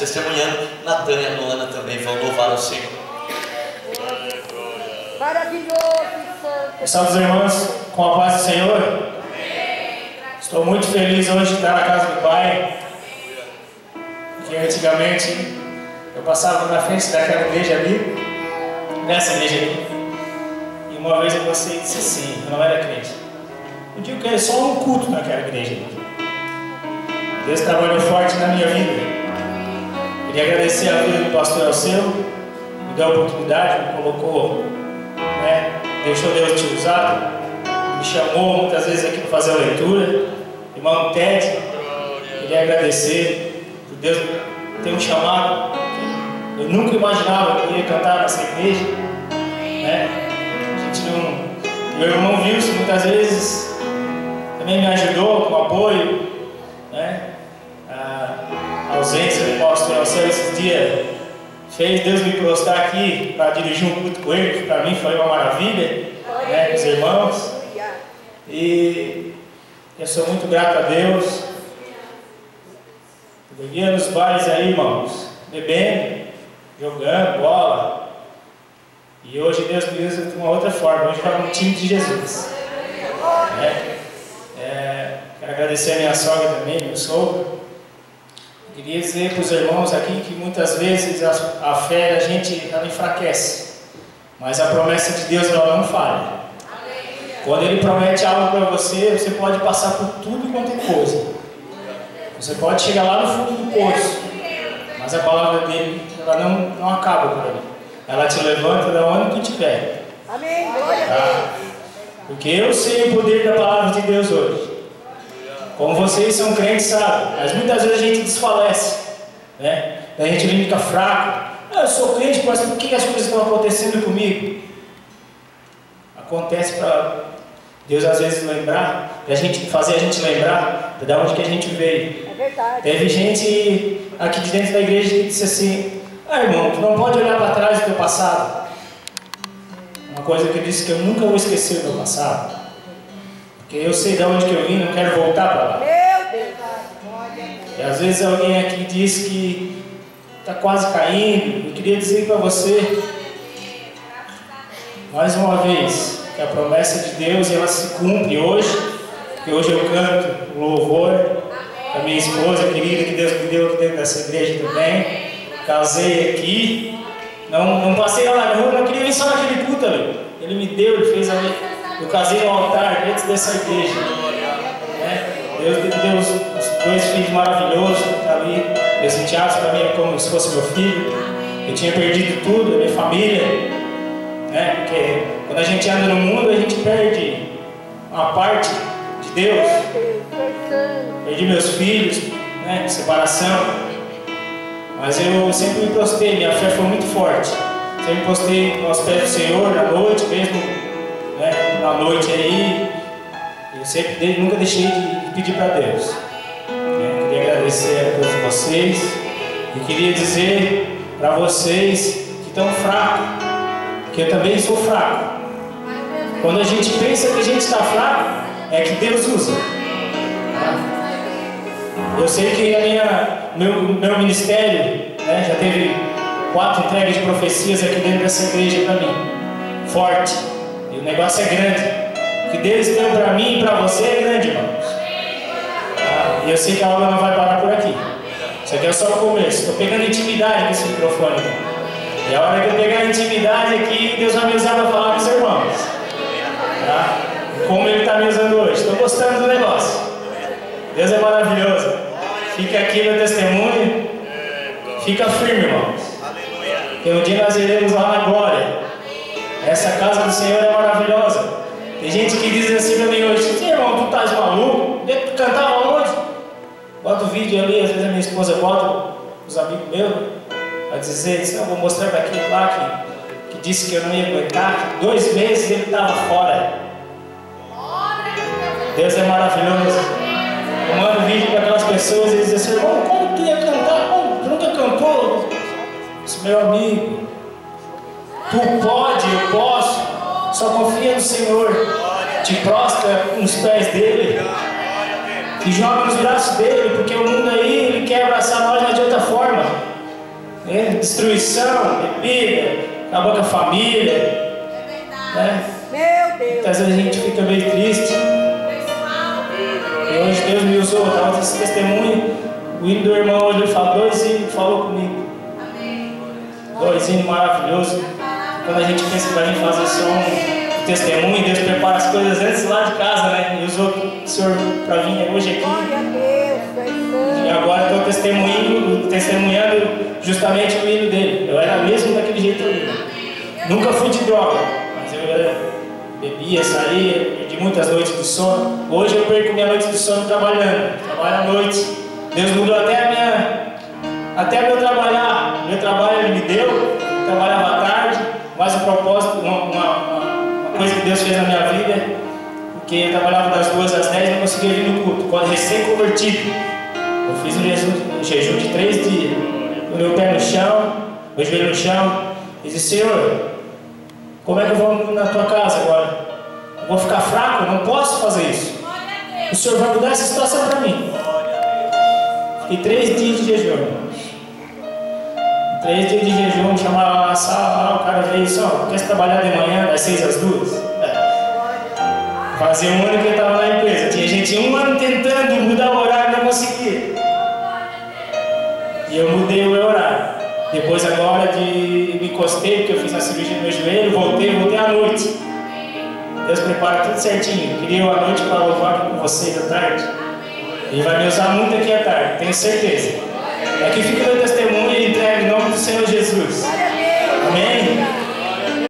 testemunhando. Natan e a Luana também vão louvar o Senhor. Maravilhoso. Salve os irmãos, com a paz do Senhor. Estou muito feliz hoje de estar na casa do Pai. Porque antigamente eu passava na frente daquela igreja ali, nessa igreja aqui, e uma vez eu passei e disse assim, eu não era crente. Eu digo que é só um culto naquela igreja ali. Deus trabalhou forte na minha vida. Queria agradecer a vida do pastor Alceu, me deu a oportunidade, me colocou, deixou Deus te usar, me chamou muitas vezes aqui para fazer a leitura. Irmão Ted, queria agradecer por Deus ter me chamado. Eu nunca imaginava que eu ia cantar nessa igreja, A gente não... Meu irmão Wilson muitas vezes também me ajudou com apoio, A ausência do pastor Alceu esses dias fez Deus me prostrar aqui para dirigir um culto com ele, que para mim foi uma maravilha, com os irmãos. E eu sou muito grato a Deus. Eu vivia nos bares aí, irmãos, bebendo, jogando bola. E hoje Deus me usa de uma outra forma. Hoje eu falo no time de Jesus. Quero agradecer a minha sogra também, meu sogro. Eu queria dizer para os irmãos aqui que muitas vezes a fé da gente ela enfraquece. Mas a promessa de Deus ela não falha. Quando Ele promete algo para você, você pode passar por tudo quanto é coisa. Você pode chegar lá no fundo do poço, mas a palavra dele ela não acaba por ali. Ela te levanta da onde tu estiver. Amém. Porque eu sei o poder da palavra de Deus hoje. Como vocês são crentes, sabem, mas muitas vezes a gente desfalece, A gente fica fraco. Eu sou crente, mas por que as coisas estão acontecendo comigo? Acontece para Deus às vezes lembrar, para fazer a gente lembrar de onde que a gente veio. É verdade. Teve gente aqui de dentro da igreja que disse assim: irmão, tu não pode olhar para trás do teu passado. Uma coisa que eu disse que eu nunca vou esquecer do meu passado. Porque eu sei de onde que eu vim, não quero voltar para lá. Meu Deus. E às vezes alguém aqui diz que está quase caindo. Eu queria dizer para você, mais uma vez, que a promessa de Deus ela se cumpre hoje. Que hoje eu canto louvor a minha esposa querida que Deus me deu aqui dentro dessa igreja também. Casei aqui, não passei lá na rua, não queria vir só naquele culto ali. Ele me deu, ele fez ali. Eu casei no altar dentro dessa igreja. Deus me deu os dois filhos maravilhosos que estão ali. Meus enteados para mim é como se fosse meu filho. Eu tinha perdido tudo, a minha família. Porque quando a gente anda no mundo, a gente perde uma parte de Deus. Perdi meus filhos, separação. Mas eu sempre me prostrei, minha fé foi muito forte. Sempre me prostrei aos pés do Senhor, na noite mesmo, na noite aí. Eu nunca deixei de pedir para Deus. Queria agradecer a todos vocês. E queria dizer para vocês que estão fracos, que eu também sou fraco. Quando a gente pensa que a gente está fraco, é que Deus usa. Eu sei que meu ministério já teve 4 entregas de profecias aqui dentro dessa igreja para mim. Forte. E o negócio é grande. O que Deus deu para mim e para você é grande, irmãos. E eu sei que a obra não vai parar por aqui. Isso aqui é só o começo. Estou pegando intimidade com esse microfone. E a hora que eu pegar a intimidade aqui, Deus vai me usar para falar com os irmãos. Como Ele está me usando hoje. Estou gostando do negócio. Deus é maravilhoso. Fica aqui no testemunho. Fica firme, irmãos. Porque um dia nós iremos lá na glória. Essa casa do Senhor é maravilhosa. Tem gente que diz assim para mim hoje: irmão, tu estás maluco? Tu cantava onde? Bota o vídeo ali, às vezes a minha esposa bota, os amigos meus, a dizer: eu vou mostrar para aquele lá que disse que eu não ia aguentar, que 2 meses ele estava fora. Deus é maravilhoso. Eu mando vídeo para aquelas pessoas e eles dizem assim: irmão, como tu ia cantar? Como? Tu nunca cantou? Isso, meu amigo, tu pode, eu posso. Só confia no Senhor. Te prostra nos pés dele. E joga nos braços dele. Porque o mundo aí, ele quer abraçar nós de outra forma. destruição, bebida, acabou com a família. Né? Meu Deus. Muitas vezes a gente fica meio triste. E hoje Deus me usou, estava esse testemunho. O hino do irmão hoje falou 2 hinos, falou comigo. 2 hinos maravilhosos. Quando a gente pensa que vai vir fazer só um testemunho, Deus prepara as coisas antes lá de casa, né? E usou o Senhor para vir hoje aqui. Glória a Deus. E agora estou testemunhando justamente o hino dele. Eu era mesmo daquele jeito ali. Nunca fui de droga, mas eu bebia, saía, perdi muitas noites de sono. Hoje eu perco minha noite de sono trabalhando. Trabalho à noite. Deus mudou até meu trabalhar. Meu trabalho Ele me deu, trabalhava à tarde, mas o propósito, uma coisa que Deus fez na minha vida, porque eu trabalhava das 2 às 10 e não conseguia vir no culto. Quando recém-convertido, eu fiz um jejum de 3 dias. Com meu pé no chão, meu joelho no chão, e disse: Senhor, como é que eu vou na tua casa agora? Eu vou ficar fraco? Eu não posso fazer isso. O Senhor vai mudar essa situação para mim. Fiquei 3 dias de jejum, irmãos. 3 dias de jejum, chamava na sala, o cara veio só, quer trabalhar de manhã, das 6 às 2? Fazia 1 ano que eu estava na empresa. Tinha gente 1 ano tentando mudar o horário e não conseguia. E eu mudei o meu horário. Depois agora me encostei, porque eu fiz a cirurgia no meu joelho, voltei à noite. Deus prepara tudo certinho. Queria à noite para louvar aqui com vocês à tarde. Ele vai me usar muito aqui à tarde, tenho certeza. Aqui fica o meu testemunho e entrego em nome do Senhor Jesus. Amém?